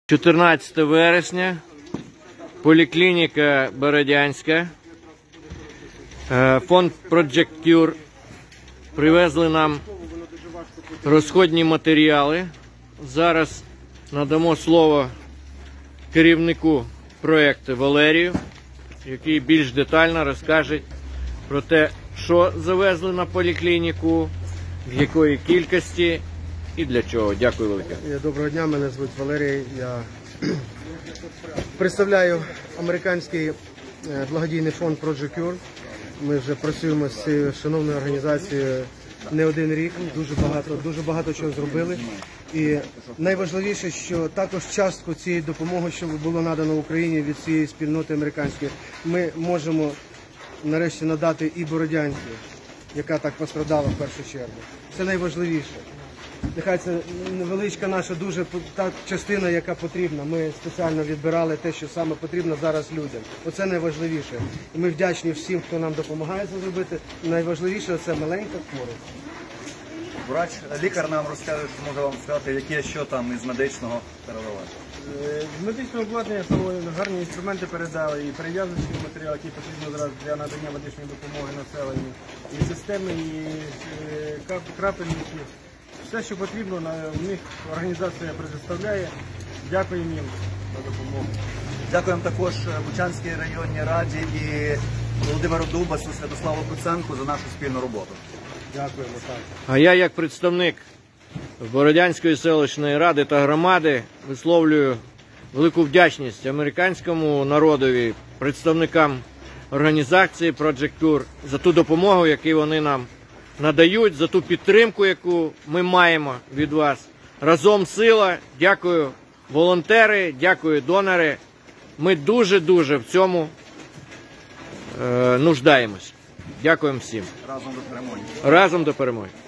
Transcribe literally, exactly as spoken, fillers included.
чотирнадцяте вересня, поліклініка Бородянська, фонд Project Cure привезли нам розходні матеріали. Зараз надамо слово керівнику проєкту Валерію, який більш детально розкаже про те, що завезли на поліклініку, в якої кількості і для чого. Дякую велике. Доброго дня, мене звуть Валерій. Я представляю американський благодійний фонд Project Cure. Ми вже працюємо з цією шановною організацією не один рік, дуже багато, дуже багато чого зробили. І найважливіше, що також частку цієї допомоги, що було надано Україні від цієї спільноти американської, ми можемо нарешті надати і Бородянці, яка так пострадала в першу чергу. Це найважливіше. Нехай це невеличка наша дуже та частина, яка потрібна. Ми спеціально відбирали те, що саме потрібно зараз людям. Оце найважливіше. І ми вдячні всім, хто нам допомагає це зробити. Найважливіше – це маленька хворобка. Врач, лікар нам розкаже, може вам сказати, яке що там із медичного передали. З медичного обладнання гарні інструменти передали, і перев'язочний матеріал, який потрібно зараз для надання медичної допомоги населенню, і системи, і крапельниці. Все, що потрібно, у них організація предоставляє. Дякуємо їм за допомогу. Дякуємо також Бучанській районній раді і Володимиру Дубасу, Святославу Куценку за нашу спільну роботу. Дякуємо. Так. А я, як представник Бородянської селищної ради та громади, висловлюю велику вдячність американському народові, представникам організації Project Cure за ту допомогу, яку вони нам надають, за ту підтримку, яку ми маємо від вас. Разом сила. Дякую волонтери, дякую донори. Ми дуже-дуже в цьому е, нуждаємось. Дякуємо всім. Разом до перемоги. Разом до перемоги.